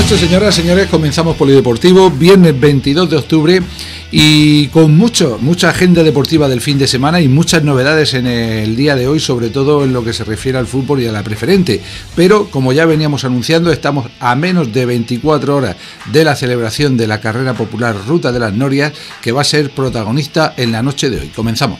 Buenas noches, señoras y señores. Comenzamos Polideportivo, viernes 22 de octubre y con mucha agenda deportiva del fin de semana y muchas novedades en el día de hoy, sobre todo en lo que se refiere al fútbol y a la preferente. Pero, como ya veníamos anunciando, estamos a menos de 24 horas de la celebración de la carrera popular Ruta de las Norias, que va a ser protagonista en la noche de hoy. Comenzamos.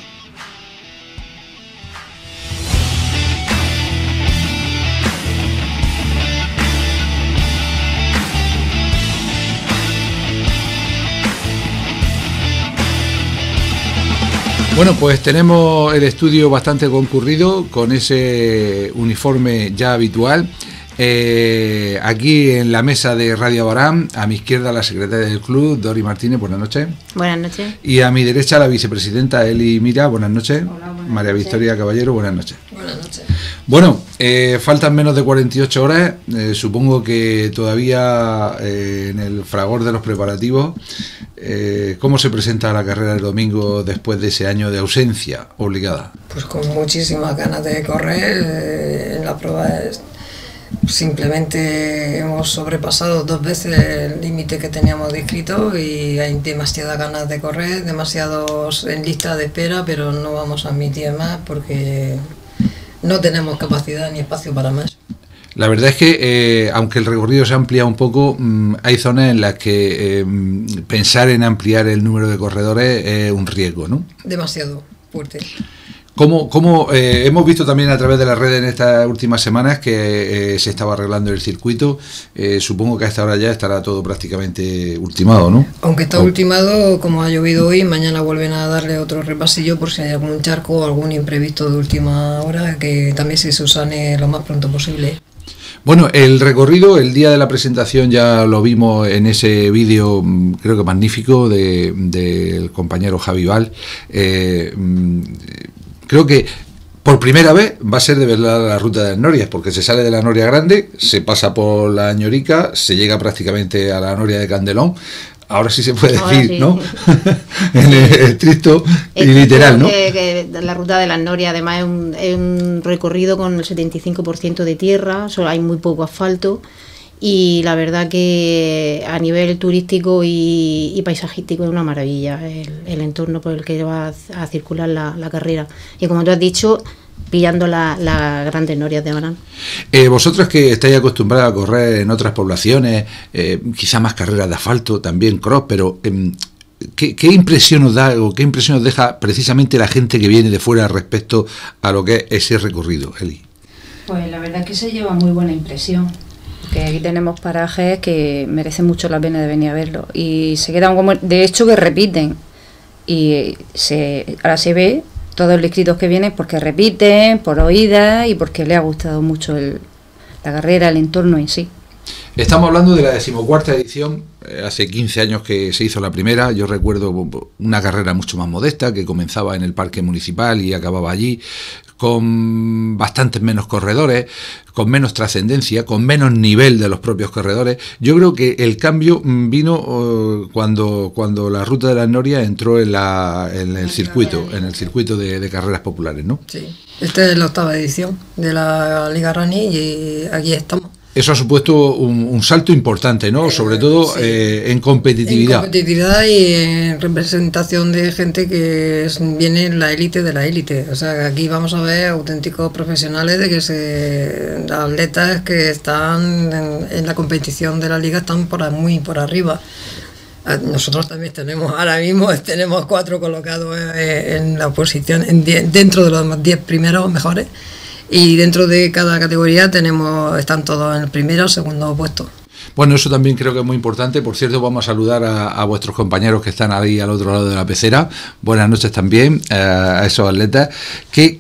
Bueno, pues tenemos el estudio bastante concurrido con ese uniforme ya habitual. Aquí en la mesa de Radio Abarán, a mi izquierda la secretaria del club, Dori Martínez, buenas noches. Buenas noches. Y a mi derecha la vicepresidenta Eli Mira, buenas noches. Hola, buenas María noches. Victoria Caballero, buenas noches. Buenas noches. Bueno, faltan menos de 48 horas, supongo que todavía en el fragor de los preparativos. ¿Cómo se presenta la carrera del domingo después de ese año de ausencia obligada? Pues con muchísimas ganas de correr. En la prueba simplemente hemos sobrepasado 2 veces el límite que teníamos descrito y hay demasiadas ganas de correr, demasiados en lista de espera, pero no vamos a admitir más porque no tenemos capacidad ni espacio para más. La verdad es que, aunque el recorrido se amplía un poco, hay zonas en las que pensar en ampliar el número de corredores es un riesgo, ¿no? Demasiado fuerte. Como hemos visto también a través de las redes en estas últimas semanas que se estaba arreglando el circuito, supongo que a esta hora ya estará todo prácticamente ultimado, ¿no? Aunque está ultimado, como ha llovido hoy, mañana vuelven a darle otro repasillo por si hay algún charco o algún imprevisto de última hora, que también se subsane lo más pronto posible. Bueno, el recorrido, el día de la presentación ya lo vimos en ese vídeo, creo que magnífico, del compañero Javi Val. Creo que por primera vez va a ser de verdad la Ruta de las Norias, porque se sale de la Noria Grande, se pasa por la Ñorica, se llega prácticamente a la Noria de Candelón. Ahora sí se puede decir, sí, ¿no? En el estricto y literal, ¿no? Que la Ruta de las Norias además es un recorrido con el 75% de tierra, solo hay muy poco asfalto y la verdad que a nivel turístico y paisajístico es una maravilla el entorno por el que va a circular la carrera. Y como tú has dicho, pillando las grandes norias de Abarán. Vosotros que estáis acostumbrados a correr en otras poblaciones, quizá más carreras de asfalto, también cross, pero ¿qué impresión os da o qué impresión os deja precisamente la gente que viene de fuera respecto a lo que es ese recorrido, Eli? Pues la verdad es que se lleva muy buena impresión, porque aquí tenemos parajes que merecen mucho la pena de venir a verlo y se quedan como, de hecho, que repiten y ahora se ve todos los inscritos que vienen porque repiten, por oídas y porque les ha gustado mucho la carrera, el entorno en sí. Estamos hablando de la 14ª edición, hace 15 años que se hizo la primera. Yo recuerdo una carrera mucho más modesta que comenzaba en el parque municipal y acababa allí, con bastantes menos corredores, con menos trascendencia, con menos nivel de los propios corredores. Yo creo que el cambio vino cuando la Ruta de las Norias entró en el circuito de carreras populares, ¿no? Sí, esta es la 8ª edición de la Liga Rani y aquí estamos. Eso ha supuesto un salto importante, ¿no? Sobre todo sí, en competitividad. En competitividad y en representación de gente que viene en la élite de la élite. O sea, aquí vamos a ver auténticos profesionales atletas que están en la competición de la liga, están muy por arriba. Nosotros también ahora mismo tenemos 4 colocados en la posición, dentro de los 10 primeros mejores. Y dentro de cada categoría están todos en el primero o segundo puesto. Bueno, eso también creo que es muy importante. Por cierto, vamos a saludar a vuestros compañeros que están ahí al otro lado de la pecera. Buenas noches también a esos atletas. ¿Qué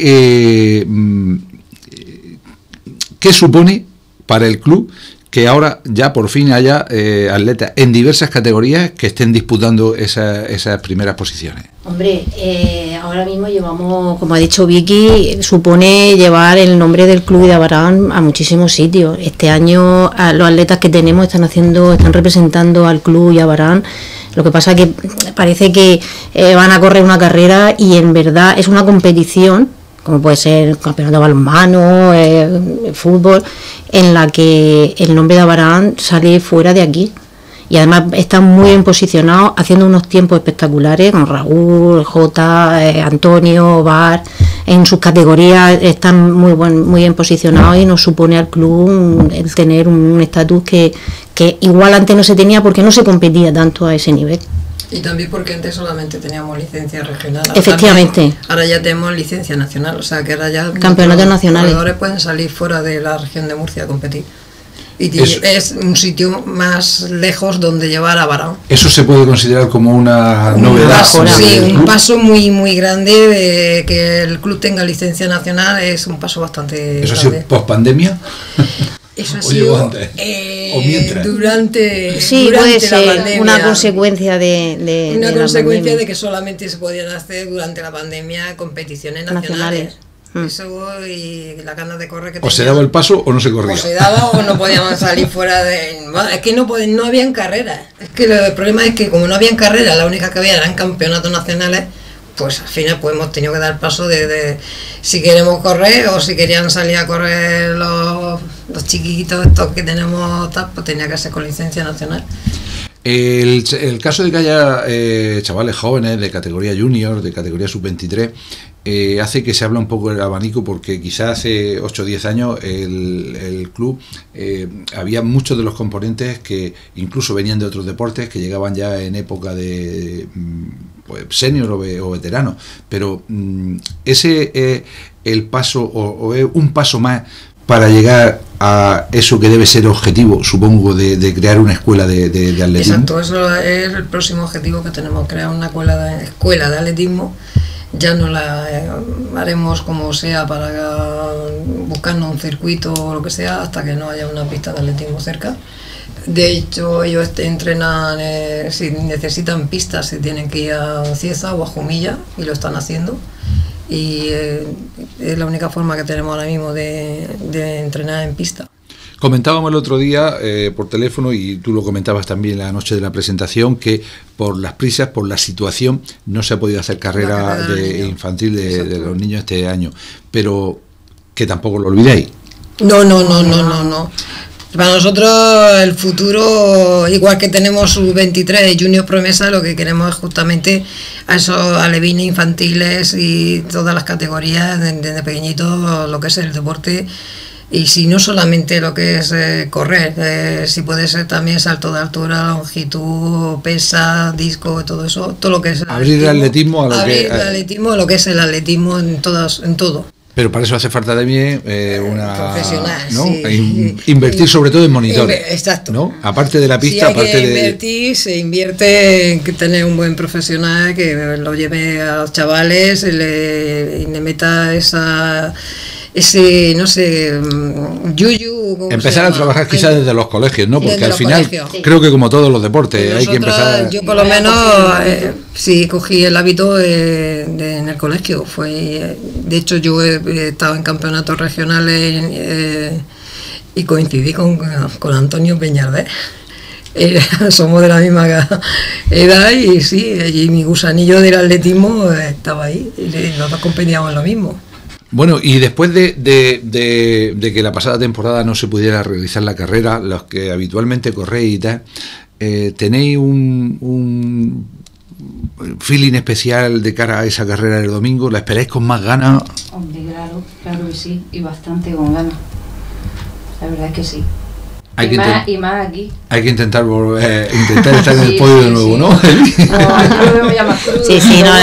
supone para el club que ahora ya por fin haya atletas en diversas categorías que estén disputando esas primeras posiciones? Hombre, ahora mismo llevamos, como ha dicho Vicky, supone llevar el nombre del club de Abarán a muchísimos sitios. Este año los atletas que tenemos están representando al club y a Abarán. Lo que pasa es que parece que van a correr una carrera y en verdad es una competición como puede ser el campeonato de balonmano, fútbol, en la que el nombre de Abarán sale fuera de aquí. Y además están muy bien posicionados, haciendo unos tiempos espectaculares, con Raúl, Jota, Antonio, Bar, en sus categorías están muy bien posicionados, y nos supone al club el tener un estatus que igual antes no se tenía porque no se competía tanto a ese nivel. Y también porque antes solamente teníamos licencia regional. Efectivamente. También, ahora ya tenemos licencia nacional, o sea que ahora ya campeonatos nacionales. Los jugadores pueden salir fuera de la región de Murcia a competir. Y es un sitio más lejos donde llevar a Abarán. ¿Eso se puede considerar como una novedad? Sí, un paso muy grande de que el club tenga licencia nacional, es un paso bastante ¿Eso grande. ha sido post-pandemia? Eso ha sido ¿O mientras? durante puede ser la pandemia. Una consecuencia de una la consecuencia pandemia. de que solamente se podían hacer durante la pandemia competiciones nacionales. Eso y la ganas de correr que ¿O se daba el paso o no se corría? O se daba o no podíamos salir fuera de... Es que no habían carreras. Es que el problema es que como no habían carreras, la única que había eran campeonatos nacionales, pues al final pues hemos tenido que dar paso de si queremos correr o si querían salir a correr los chiquitos estos que tenemos, pues tenía que ser con licencia nacional. El caso de que haya chavales jóvenes de categoría junior, de categoría sub-23, hace que se habla un poco del abanico, porque quizás hace 8 o 10 años el club había muchos de los componentes que incluso venían de otros deportes, que llegaban ya en época de pues, senior o veterano, pero ese es el paso o es un paso más para llegar a eso que debe ser objetivo, supongo, de crear una escuela de atletismo. Exacto, eso es el próximo objetivo que tenemos, crear una escuela de atletismo. Ya no la haremos como sea para buscarnos un circuito o lo que sea, hasta que no haya una pista de atletismo cerca. De hecho, ellos entrenan, si necesitan pistas, se tienen que ir a Cieza o a Jumilla, y lo están haciendo. Y es la única forma que tenemos ahora mismo de entrenar en pista. Comentábamos el otro día por teléfono, y tú lo comentabas también la noche de la presentación, que por las prisas, por la situación, no se ha podido hacer carrera infantil de los niños este año, pero que tampoco lo olvidéis. No. Para nosotros el futuro, igual que tenemos sub-23 y Junior Promesa, lo que queremos es justamente a esos alevines infantiles y todas las categorías desde pequeñitos, lo que es el deporte. Y si no solamente lo que es correr, si puede ser también salto de altura, longitud, pesa, disco, todo eso, todo lo que es abrir el atletismo a lo que es el atletismo en todo. Pero para eso hace falta también una profesional, ¿no? Sí. Invertir sobre todo en monitores. Exacto. ¿No? Aparte de la pista, si hay que invertir, se invierte en que tener un buen profesional que lo lleve a los chavales y le meta ese, no sé, yuyu. Empezar a trabajar quizás desde los colegios, ¿no? Porque al final colegios. Creo que como todos los deportes hay que empezar. Yo por lo menos sí cogí el hábito en el colegio. De hecho yo he estado en campeonatos regionales y coincidí con Antonio Peñardés. Somos de la misma edad y sí, y mi gusanillo del atletismo estaba ahí y los dos competíamos en lo mismo. Bueno, y después de que la pasada temporada no se pudiera realizar la carrera, los que habitualmente corréis y tal, ¿tenéis un feeling especial de cara a esa carrera del domingo? ¿La esperáis con más ganas? Hombre, claro que sí, y bastante con ganas. La verdad es que sí. Y más aquí. Hay que intentar estar en el podio de nuevo, ¿no? No, yo lo veo ya más crudo. Sí,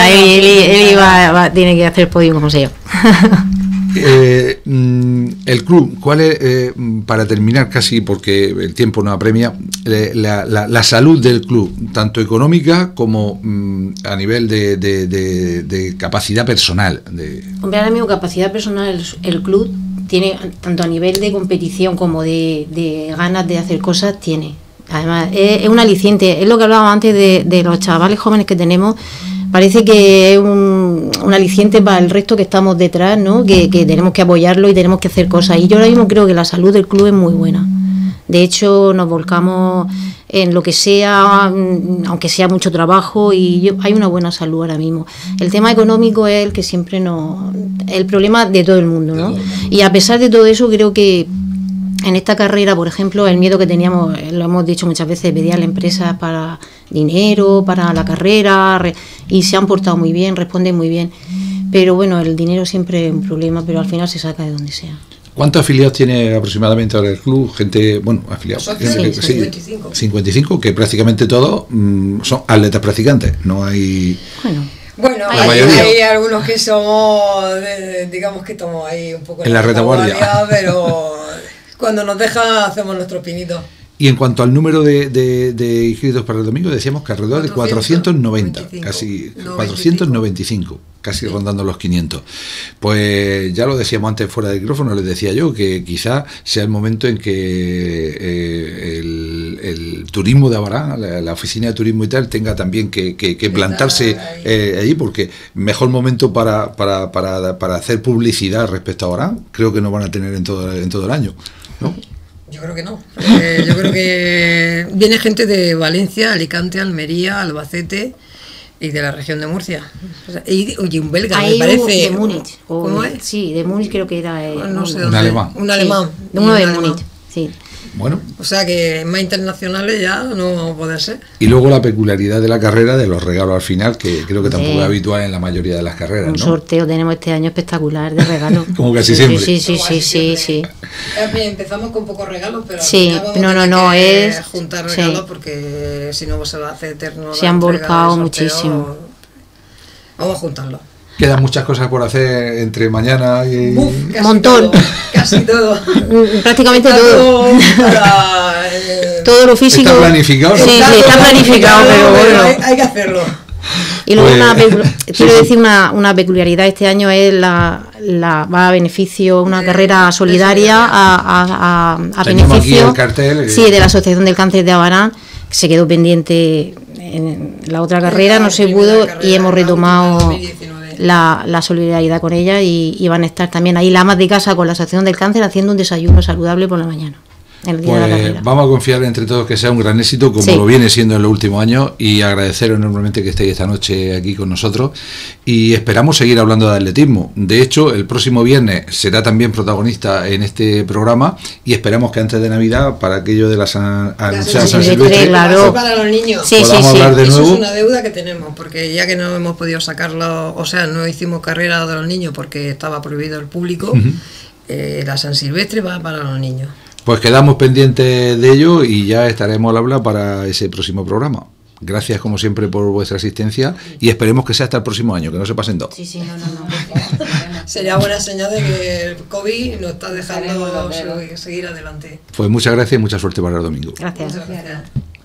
él tiene que hacer el podio como sea. El club, ¿cuál es, para terminar casi, porque el tiempo nos apremia, la salud del club, tanto económica como a nivel de capacidad personal? Hombre, ahora mismo capacidad personal el club tiene, tanto a nivel de competición como de ganas de hacer cosas, tiene. Además, es un aliciente, es lo que hablábamos antes de los chavales jóvenes que tenemos. Parece que es un aliciente para el resto que estamos detrás, ¿no? Que tenemos que apoyarlo y tenemos que hacer cosas. Y yo ahora mismo creo que la salud del club es muy buena. De hecho, nos volcamos en lo que sea, aunque sea mucho trabajo, y hay una buena salud ahora mismo. El tema económico es el que siempre el problema de todo el mundo, ¿no? Y a pesar de todo eso, creo que en esta carrera, por ejemplo, el miedo que teníamos, lo hemos dicho muchas veces, pedía a la empresa para dinero, para la carrera, y se han portado muy bien, responden muy bien. Pero bueno, el dinero siempre es un problema, pero al final se saca de donde sea. ¿Cuántos afiliados tiene aproximadamente ahora el club? Gente, bueno, afiliados. Sí, 55. 55, que prácticamente todos son atletas practicantes. No hay... Bueno, hay algunos que somos, digamos que estamos ahí un poco en la retaguardia, pero cuando nos deja hacemos nuestro pinito. Y en cuanto al número de inscritos para el domingo, decíamos que alrededor de 490, casi 495, casi rondando los 500. Pues ya lo decíamos antes fuera del micrófono, les decía yo que quizá sea el momento en que el turismo de Abarán, la oficina de turismo y tal, tenga también que plantarse allí, porque mejor momento para hacer publicidad respecto a Abarán, creo que no van a tener en todo el año, ¿no? Yo creo que no. Yo creo que viene gente de Valencia, Alicante, Almería, Albacete y de la región de Murcia. Y un belga, me parece. De Múnich. ¿Cómo es? Sí, de Múnich creo que era. No sé, un alemán. Un alemán. Sí, uno de Múnich, sí. Bueno. O sea que más internacionales ya no puede ser. Y luego la peculiaridad de la carrera, de los regalos al final, que creo que tampoco es habitual en la mayoría de las carreras, un sorteo tenemos este año espectacular de regalos. Como casi siempre. Sí. Empezamos con pocos regalos, pero sí, no es juntar regalos porque si no se va a hacer eterno. Se han volcado muchísimo. Vamos a juntarlo. Quedan muchas cosas por hacer entre mañana y... Un montón. Casi todo. Prácticamente todo. Todo lo físico. ¿Está planificado? Sí, está planificado, pero bueno. Hay que hacerlo. Y luego quiero decir una peculiaridad este año es va a beneficio, una carrera solidaria a beneficio aquí el cartel, de la Asociación del Cáncer de Abarán, que se quedó pendiente en la otra carrera, no se pudo, y hemos retomado la solidaridad con ella y van a estar también ahí las amas de casa con la Asociación del Cáncer haciendo un desayuno saludable por la mañana. Pues vamos a confiar entre todos que sea un gran éxito, como lo viene siendo en los últimos años, y agradeceros enormemente que estéis esta noche aquí con nosotros, y esperamos seguir hablando de atletismo. De hecho, el próximo viernes será también protagonista en este programa, y esperamos que antes de Navidad, para aquello de la San Silvestre, claro, para los niños, podamos hablar de nuevo. Eso es una deuda que tenemos, porque ya que no hemos podido sacarlo, o sea, no hicimos carrera de los niños porque estaba prohibido el público, la San Silvestre va para los niños. Pues quedamos pendientes de ello y ya estaremos al habla para ese próximo programa. Gracias como siempre por vuestra asistencia y esperemos que sea hasta el próximo año, que no se pasen dos. Sí, no. Sería buena señal de que el COVID nos está dejando seguir adelante. Pues muchas gracias y mucha suerte para el domingo. Gracias. Muchas gracias.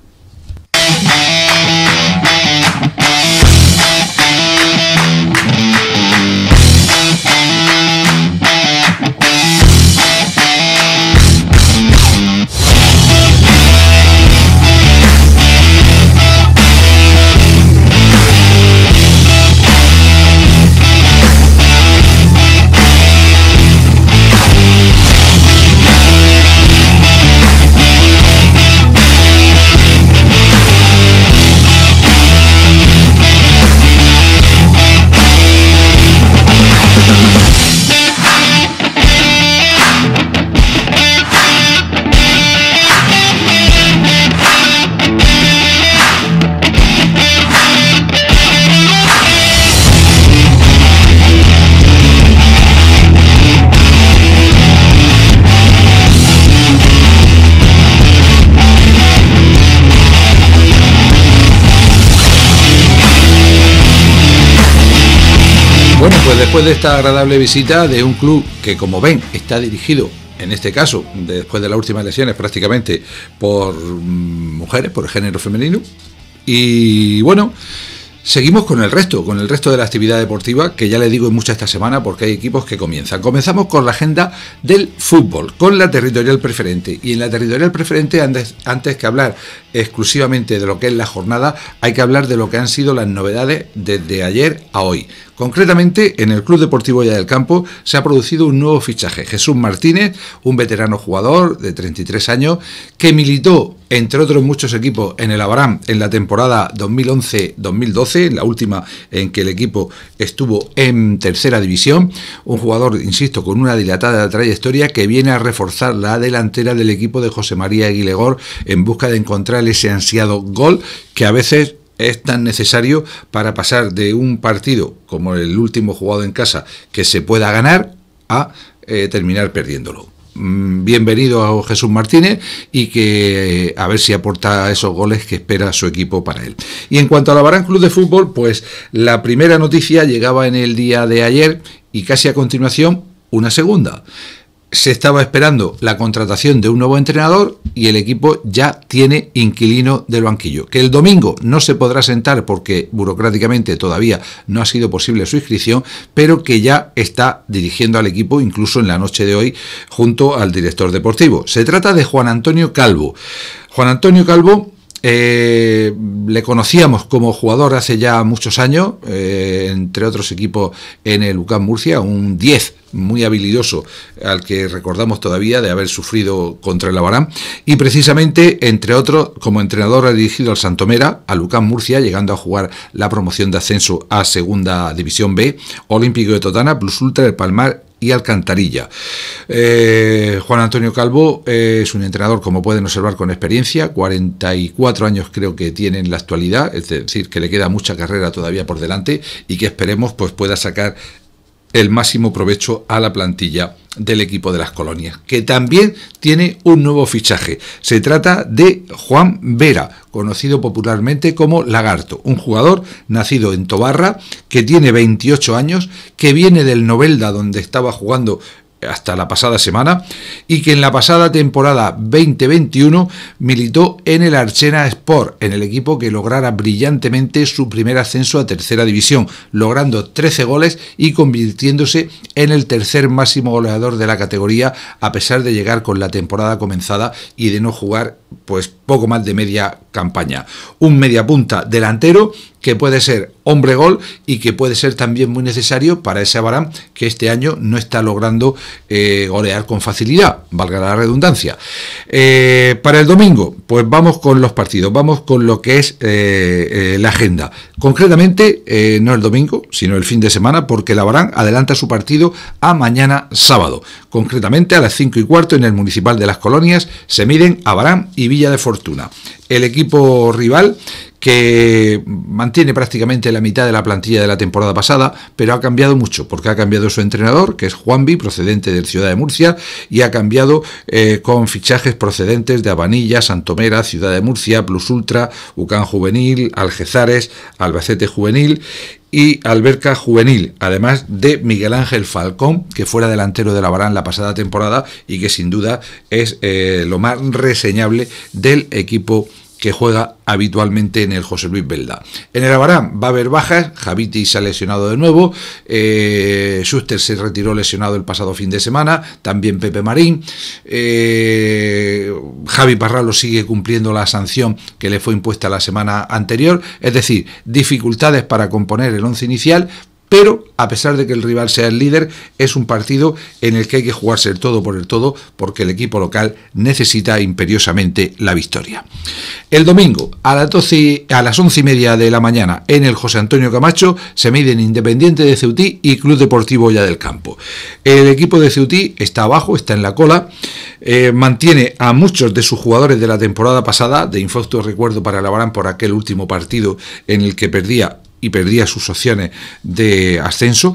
Bueno, pues después de esta agradable visita de un club que, como ven, está dirigido, en este caso, después de las últimas elecciones, prácticamente por mujeres, por el género femenino, y bueno, seguimos con el resto de la actividad deportiva, que ya les digo es mucha esta semana porque hay equipos que comienzan. Comenzamos con la agenda del fútbol, con la territorial preferente. Y en la territorial preferente, antes que hablar exclusivamente de lo que es la jornada, hay que hablar de lo que han sido las novedades desde ayer a hoy. Concretamente, en el Club Deportivo Hoya del Campo se ha producido un nuevo fichaje. Jesús Martínez, un veterano jugador de 33 años, que militó, entre otros muchos equipos, en el Abarán en la temporada 2011-2012, la última en que el equipo estuvo en tercera división. Un jugador, insisto, con una dilatada trayectoria que viene a reforzar la delantera del equipo de José María Aguilegor en busca de encontrar ese ansiado gol que a veces es tan necesario para pasar de un partido como el último jugado en casa que se pueda ganar a terminar perdiéndolo. Bienvenido a Jesús Martínez y que a ver si aporta esos goles que espera su equipo para él. Y en cuanto al Abarán Club de Fútbol, pues la primera noticia llegaba en el día de ayer y casi a continuación una segunda. Se estaba esperando la contratación de un nuevo entrenador y el equipo ya tiene inquilino del banquillo. Que el domingo no se podrá sentar porque burocráticamente todavía no ha sido posible su inscripción, pero que ya está dirigiendo al equipo incluso en la noche de hoy junto al director deportivo. Se trata de Juan Antonio Calvo. Juan Antonio Calvo le conocíamos como jugador hace ya muchos años, entre otros equipos en el UCAM Murcia, un 10 muy habilidoso al que recordamos todavía de haber sufrido contra el Abarán, y precisamente, entre otros, como entrenador ha dirigido al Santomera, al UCAM Murcia, llegando a jugar la promoción de ascenso a Segunda División B, Olímpico de Totana, Plus Ultra, El Palmar y Alcantarilla. Juan Antonio Calvo es un entrenador, como pueden observar, con experiencia, 44 años creo que tiene en la actualidad, es decir, que le queda mucha carrera todavía por delante y que esperemos pues pueda sacar el máximo provecho a la plantilla del equipo de las Colonias, que también tiene un nuevo fichaje. Se trata de Juan Vera, conocido popularmente como Lagarto, un jugador nacido en Tobarra, que tiene 28 años, que viene del Novelda, donde estaba jugando hasta la pasada semana, y que en la pasada temporada 2021 militó en el Archena Sport, en el equipo que lograra brillantemente su primer ascenso a tercera división, logrando 13 goles y convirtiéndose en el tercer máximo goleador de la categoría, a pesar de llegar con la temporada comenzada y de no jugar pues poco más de media campaña. Un mediapunta delantero que puede ser hombre gol y que puede ser también muy necesario para ese Abarán que este año no está logrando golear con facilidad, valga la redundancia. Para el domingo, pues vamos con los partidos, vamos con lo que es la agenda. Concretamente, no el domingo, sino el fin de semana, porque el Abarán adelanta su partido a mañana sábado. Concretamente, a las 5:15 en el Municipal de las Colonias se miden Abarán y Villa de Fortuna. El equipo rival, que mantiene prácticamente la mitad de la plantilla de la temporada pasada, pero ha cambiado mucho, porque ha cambiado su entrenador, que es Juanvi, procedente del Ciudad de Murcia, y ha cambiado con fichajes procedentes de Abanilla, Santomera, Ciudad de Murcia, Plus Ultra, UCAM Juvenil, Algezares, Albacete Juvenil y Alberca Juvenil, además de Miguel Ángel Falcón, que fuera delantero del Abarán la pasada temporada y que sin duda es lo más reseñable del equipo que juega habitualmente en el José Luis Belda. En el Abarán va a haber bajas. Javiti se ha lesionado de nuevo, Schuster se retiró lesionado el pasado fin de semana, también Pepe Marín, Javi Parralo sigue cumpliendo la sanción que le fue impuesta la semana anterior, es decir, dificultades para componer el once inicial, pero a pesar de que el rival sea el líder, es un partido en el que hay que jugarse el todo por el todo, porque el equipo local necesita imperiosamente la victoria. El domingo, a las 11:30 de la mañana, en el José Antonio Camacho, se miden Independiente de Ceutí y Club Deportivo Hoya del Campo. El equipo de Ceutí está abajo, está en la cola, mantiene a muchos de sus jugadores de la temporada pasada, de infausto recuerdo para el Abarán por aquel último partido en el que perdía sus opciones de ascenso.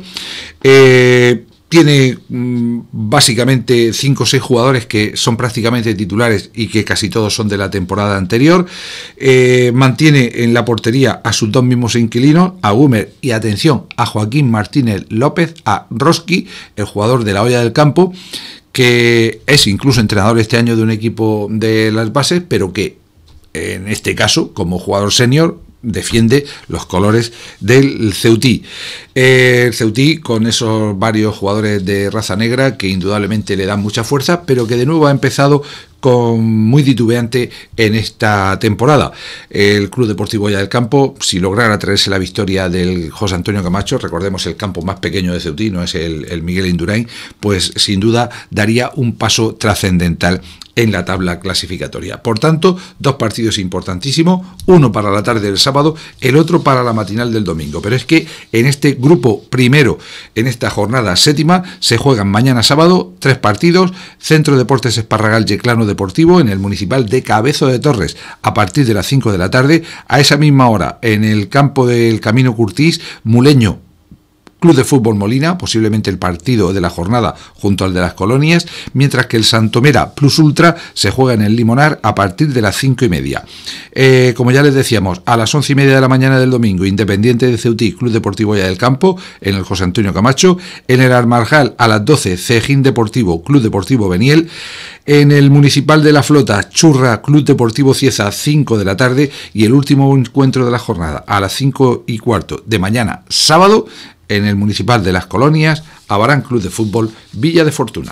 Tiene básicamente 5 o 6 jugadores que son prácticamente titulares y que casi todos son de la temporada anterior. Mantiene en la portería a sus dos mismos inquilinos, a Gumer y, atención, a Joaquín Martínez López, a Roski, el jugador de la Hoya del Campo, que es incluso entrenador este año de un equipo de las bases, pero que en este caso, como jugador senior, defiende los colores del Ceutí. El Ceutí con esos varios jugadores de raza negra que indudablemente le dan mucha fuerza, pero que de nuevo ha empezado muy titubeante en esta temporada. El Club Deportivo Hoya del Campo, si lograra traerse la victoria del José Antonio Camacho, recordemos el campo más pequeño de Ceutí, no es el Miguel Indurain, pues sin duda daría un paso trascendental en la tabla clasificatoria. Por tanto, dos partidos importantísimos, uno para la tarde del sábado, el otro para la matinal del domingo. Pero es que en este grupo primero, en esta jornada séptima, se juegan mañana sábado 3 partidos: Centro Deportes Esparragal Yeclano Deportivo en el municipal de Cabezo de Torres a partir de las 5 de la tarde. A esa misma hora, en el campo del Camino Curtís, Muleño Club de Fútbol Molina, posiblemente el partido de la jornada junto al de las Colonias, mientras que el Santomera Plus Ultra se juega en el Limonar a partir de las 5:30. Como ya les decíamos, a las 11:30 de la mañana del domingo, Independiente de Ceutí, Club Deportivo Hoya del Campo, en el José Antonio Camacho. En el Armarjal, a las 12, Cejín Deportivo, Club Deportivo Beniel. En el Municipal de la Flota, Churra, Club Deportivo Cieza, 5 de la tarde. Y el último encuentro de la jornada, a las 5:15 de mañana, sábado, en el Municipal de las Colonias, Abarán Club de Fútbol, Villa de Fortuna.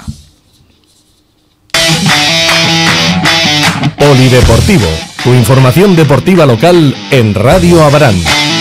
Polideportivo, tu información deportiva local en Radio Abarán.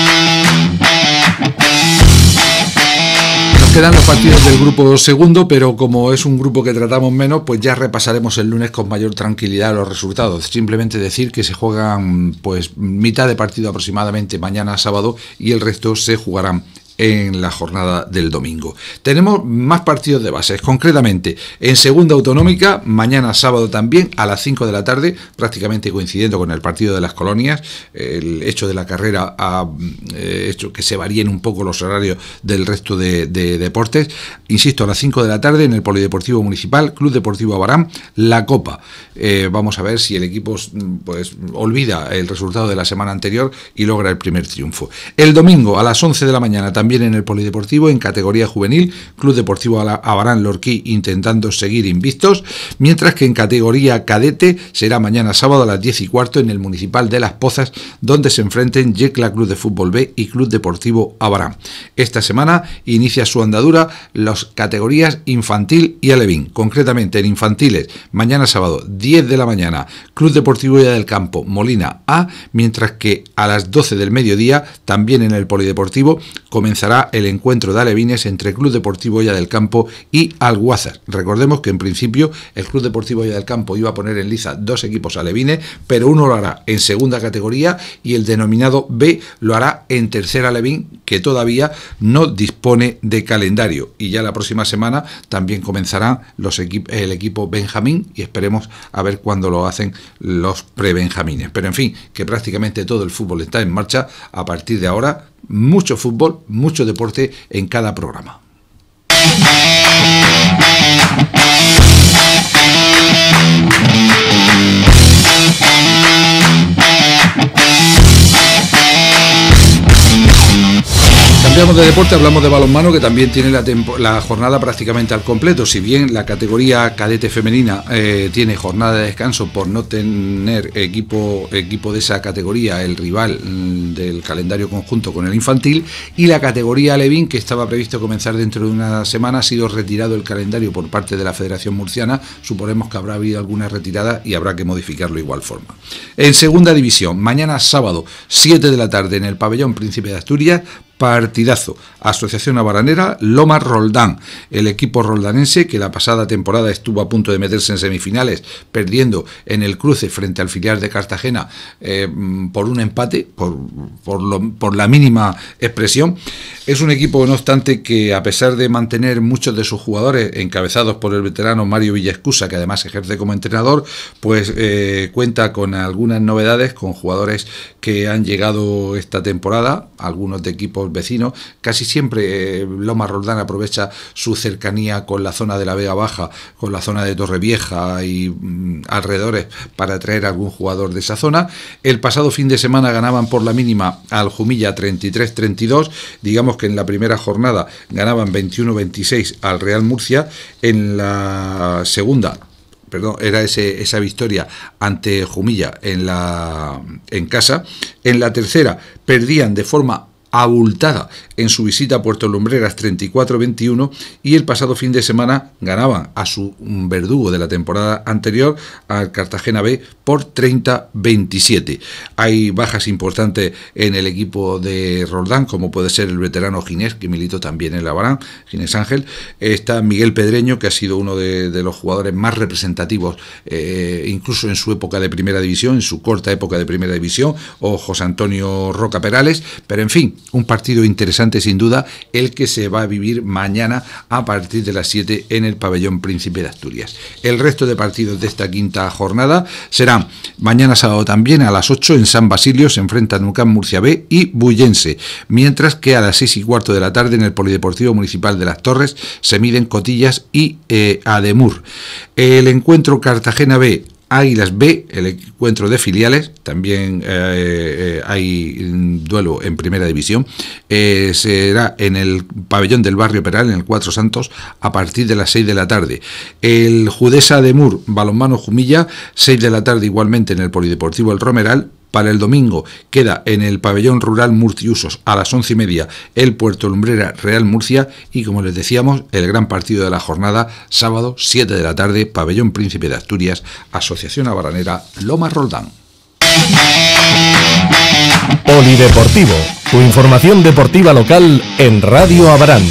Nos quedan los partidos del grupo segundo, pero como es un grupo que tratamos menos, pues ya repasaremos el lunes con mayor tranquilidad los resultados. Simplemente decir que se juegan pues mitad de partido aproximadamente mañana sábado y el resto se jugarán en la jornada del domingo. Tenemos más partidos de bases, concretamente en segunda autonómica, mañana sábado también a las 5 de la tarde, prácticamente coincidiendo con el partido de las Colonias. El hecho de la carrera ha hecho que se varíen un poco los horarios del resto de deportes. Insisto, a las 5 de la tarde en el Polideportivo Municipal, Club Deportivo Abarán, la Copa. Vamos a ver si el equipo pues olvida el resultado de la semana anterior y logra el primer triunfo. El domingo a las 11 de la mañana también en el Polideportivo, en categoría juvenil, Club Deportivo Abarán Lorquí intentando seguir invictos, mientras que en categoría cadete será mañana sábado a las 10:15 en el Municipal de Las Pozas, donde se enfrenten Yecla Club de Fútbol B y Club Deportivo Abarán. Esta semana inicia su andadura las categorías infantil y alevín. Concretamente en infantiles, mañana sábado 10 de la mañana, Club Deportivo Hoya del Campo Molina A, mientras que a las 12 del mediodía, también en el Polideportivo, comenzará el encuentro de alevines entre Club Deportivo Hoya del Campo y Alguazas. Recordemos que en principio el Club Deportivo Hoya del Campo iba a poner en liza 2 equipos alevines, pero uno lo hará en segunda categoría y el denominado B lo hará en tercera alevín, que todavía no dispone de calendario. Y ya la próxima semana también comenzarán el equipo Benjamín y esperemos a ver cuándo lo hacen los prebenjamines. Pero en fin, que prácticamente todo el fútbol está en marcha a partir de ahora. Mucho fútbol, mucho deporte en cada programa. Cambiamos de deporte, hablamos de balonmano, que también tiene la jornada prácticamente al completo. Si bien la categoría cadete femenina tiene jornada de descanso por no tener equipo de esa categoría, el rival del calendario conjunto con el infantil, y la categoría alevín, que estaba previsto comenzar dentro de una semana, ha sido retirado el calendario por parte de la Federación Murciana. Suponemos que habrá habido alguna retirada y habrá que modificarlo de igual forma. En segunda división, mañana sábado 7 de la tarde en el pabellón Príncipe de Asturias, partidazo. Asociación Abaranera, Loma Roldán. El equipo roldanense, que la pasada temporada estuvo a punto de meterse en semifinales, perdiendo en el cruce frente al filial de Cartagena por un empate, por la mínima expresión. Es un equipo, no obstante, que a pesar de mantener muchos de sus jugadores encabezados por el veterano Mario Villaescusa, que además ejerce como entrenador, pues cuenta con algunas novedades, con jugadores que han llegado esta temporada, algunos de equipos vecinos. Casi siempre Loma Roldán aprovecha su cercanía con la zona de la Vega Baja, con la zona de Torrevieja y alrededores para traer algún jugador de esa zona. El pasado fin de semana ganaban por la mínima al Jumilla 33-32, digamos que en la primera jornada ganaban 21-26 al Real Murcia, en la segunda esa victoria ante Jumilla en casa. En la tercera perdían de forma abultada en su visita a Puerto Lumbreras 34-21 y el pasado fin de semana ganaban a su verdugo de la temporada anterior, al Cartagena B, por 30-27. Hay bajas importantes en el equipo de Roldán, como puede ser el veterano Ginés, que militó también en la Abarán, Ginés Ángel. Está Miguel Pedreño, que ha sido uno de los jugadores más representativos, incluso en su época de primera división, en su corta época de primera división, o José Antonio Roca Perales, pero en fin, un partido interesante sin duda, el que se va a vivir mañana a partir de las 7 en el pabellón Príncipe de Asturias. El resto de partidos de esta quinta jornada serán mañana sábado también a las 8 en San Basilio, se enfrentan UCAM Murcia B y Bullense, mientras que a las 6:15 de la tarde en el Polideportivo Municipal de Las Torres se miden Cotillas y Ademur. El encuentro Cartagena B Águilas B, el encuentro de filiales, también hay duelo en primera división, será en el pabellón del Barrio Peral, en el Cuatro Santos, a partir de las 6 de la tarde. El Judesa de Mur, balonmano Jumilla, 6 de la tarde igualmente en el Polideportivo El Romeral. Para el domingo queda en el pabellón rural Murciusos a las 11:30 el Puerto Lumbrera Real Murcia y, como les decíamos, el gran partido de la jornada, sábado 7 de la tarde, pabellón Príncipe de Asturias, Asociación Abaranera Lomas Roldán. Polideportivo, tu información deportiva local en Radio Abarán.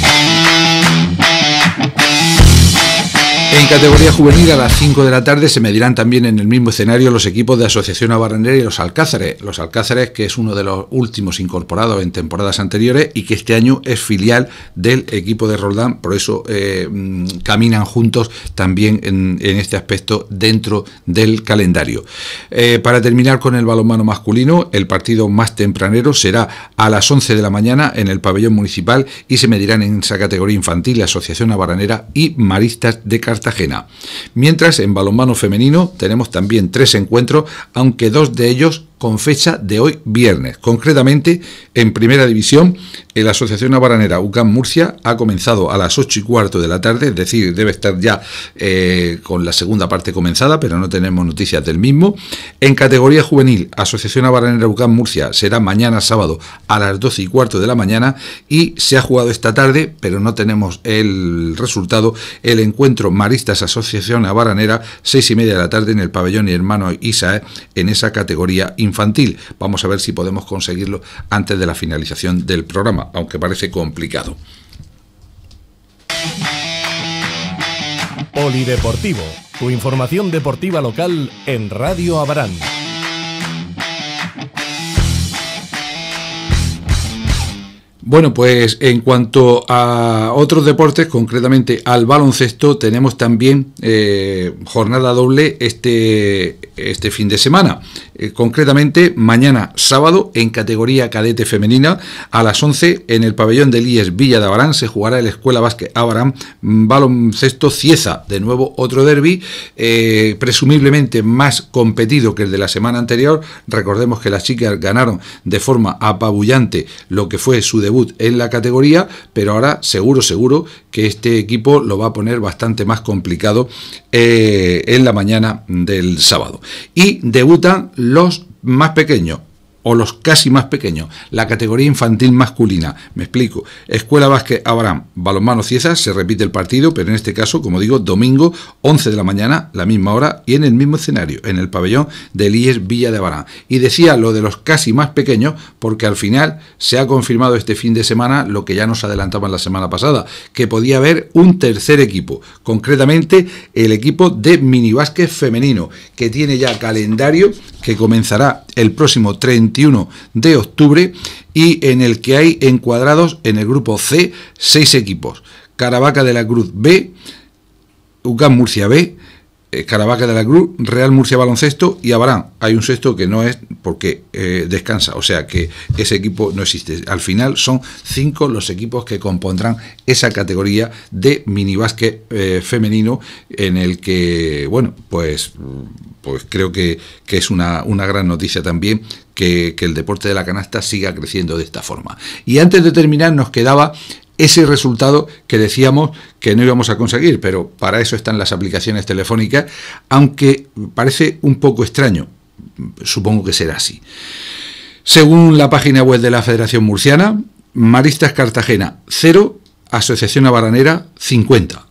En categoría juvenil a las 5 de la tarde se medirán también en el mismo escenario los equipos de Asociación Abaranera y los Alcázares. Los Alcázares, que es uno de los últimos incorporados en temporadas anteriores y que este año es filial del equipo de Roldán, por eso caminan juntos también en este aspecto dentro del calendario. Para terminar con el balonmano masculino, el partido más tempranero será a las 11 de la mañana en el pabellón municipal y se medirán en esa categoría infantil Asociación Abaranera y Maristas de Cartagena. Mientras, en balonmano femenino tenemos también 3 encuentros, aunque 2 de ellos con fecha de hoy viernes. Concretamente, en primera división, la Asociación Abaranera UCAM Murcia ha comenzado a las 8:15 de la tarde, es decir, debe estar ya con la segunda parte comenzada, pero no tenemos noticias del mismo. En categoría juvenil, Asociación Abaranera UCAM Murcia será mañana sábado a las 12:15 de la mañana y se ha jugado esta tarde, pero no tenemos el resultado, el encuentro Maristas Asociación Abaranera, 6:30 de la tarde en el pabellón Hermano Isae, en esa categoría infantil. Vamos a ver si podemos conseguirlo antes de la finalización del programa, aunque parece complicado. Polideportivo, tu información deportiva local en Radio Abarán. Bueno, pues en cuanto a otros deportes, concretamente al baloncesto, tenemos también jornada doble este fin de semana. Concretamente, mañana sábado, en categoría cadete femenina, a las 11, en el pabellón del IES Villa de Abarán, se jugará el Escuela Básquet Abarán Baloncesto Cieza. De nuevo, otro derbi, presumiblemente más competido que el de la semana anterior. Recordemos que las chicas ganaron de forma apabullante lo que fue su debut en la categoría, pero ahora seguro que este equipo lo va a poner bastante más complicado en la mañana del sábado. Y debutan los más pequeños, o los casi más pequeños, la categoría infantil masculina. Me explico. Escuela Básquet Abarán, balonmano Cieza, se repite el partido, pero en este caso, como digo, domingo, 11 de la mañana, la misma hora y en el mismo escenario, en el pabellón del IES Villa de Abarán. Y decía lo de los casi más pequeños, porque al final se ha confirmado este fin de semana lo que ya nos adelantaban la semana pasada, que podía haber un tercer equipo, concretamente el equipo de minibásquet femenino, que tiene ya calendario que comenzará el próximo 31 de octubre y en el que hay encuadrados en el grupo C 6 equipos: Caravaca de la Cruz B, UCAM Murcia B, Caravaca de la Cruz, Real Murcia Baloncesto y Abarán. Hay un sexto que no es porque descansa, o sea que ese equipo no existe. Al final son 5 los equipos que compondrán esa categoría de minibásquet femenino, en el que, bueno, pues creo que es una gran noticia también que el deporte de la canasta siga creciendo de esta forma. Y antes de terminar nos quedaba ese resultado que decíamos que no íbamos a conseguir, pero para eso están las aplicaciones telefónicas, aunque parece un poco extraño, supongo que será así. Según la página web de la Federación Murciana, Maristas Cartagena 0, Asociación Abaranera 50.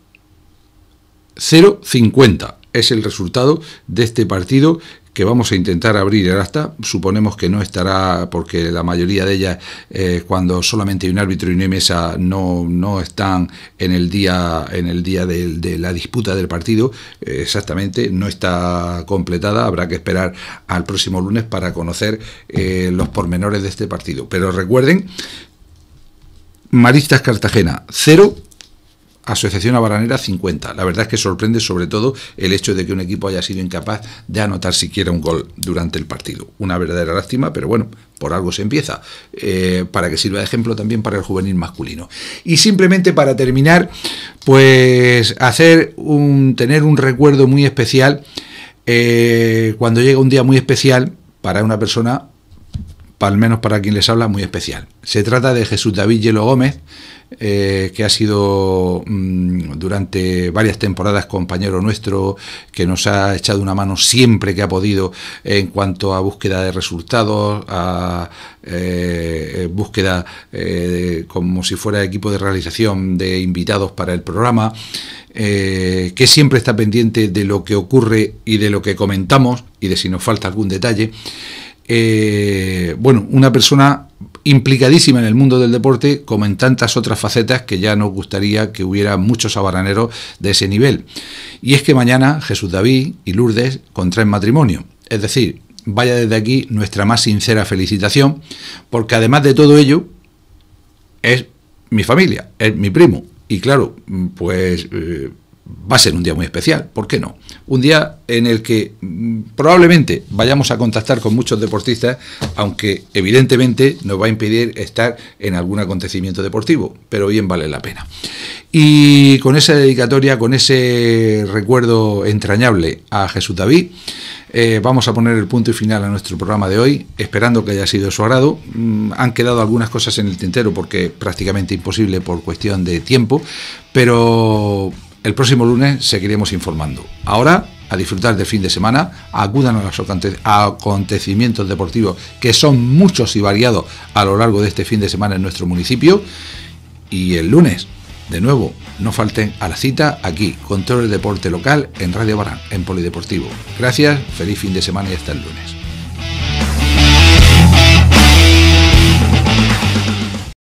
0,50 es el resultado de este partido, que vamos a intentar abrir el acta. Suponemos que no estará, porque la mayoría de ellas, cuando solamente hay un árbitro y no hay mesa, no están en el día de la disputa del partido. Exactamente, no está completada. Habrá que esperar al próximo lunes para conocer los pormenores de este partido. Pero recuerden, Maristas Cartagena 0, Asociación Abaranera 50. La verdad es que sorprende sobre todo el hecho de que un equipo haya sido incapaz de anotar siquiera un gol durante el partido. Una verdadera lástima, pero bueno, por algo se empieza, para que sirva de ejemplo también para el juvenil masculino. Y simplemente para terminar, pues tener un recuerdo muy especial, cuando llega un día muy especial para una persona, al menos para quien les habla, muy especial. Se trata de Jesús David Hielo Gómez, que ha sido durante varias temporadas compañero nuestro, que nos ha echado una mano siempre que ha podido en cuanto a búsqueda de resultados, a búsqueda como si fuera equipo de realización de invitados para el programa, que siempre está pendiente de lo que ocurre y de lo que comentamos y de si nos falta algún detalle. Bueno, una persona implicadísima en el mundo del deporte, como en tantas otras facetas que ya nos gustaría que hubiera muchos abaraneros de ese nivel. Y es que mañana Jesús David y Lourdes contraen matrimonio. Es decir, vaya desde aquí nuestra más sincera felicitación, porque además de todo ello, es mi familia, es mi primo. Y claro, pues va a ser un día muy especial, ¿por qué no? Un día en el que probablemente vayamos a contactar con muchos deportistas, aunque evidentemente nos va a impedir estar en algún acontecimiento deportivo, pero bien vale la pena. Y con esa dedicatoria, con ese recuerdo entrañable a Jesús David, vamos a poner el punto y final a nuestro programa de hoy, esperando que haya sido de su agrado. Han quedado algunas cosas en el tintero porque es prácticamente imposible por cuestión de tiempo, pero el próximo lunes seguiremos informando. Ahora, a disfrutar del fin de semana, acudan a los acontecimientos deportivos, que son muchos y variados a lo largo de este fin de semana en nuestro municipio. Y el lunes, de nuevo, no falten a la cita aquí, con todo el deporte local en Radio Abarán, en Polideportivo. Gracias, feliz fin de semana y hasta el lunes.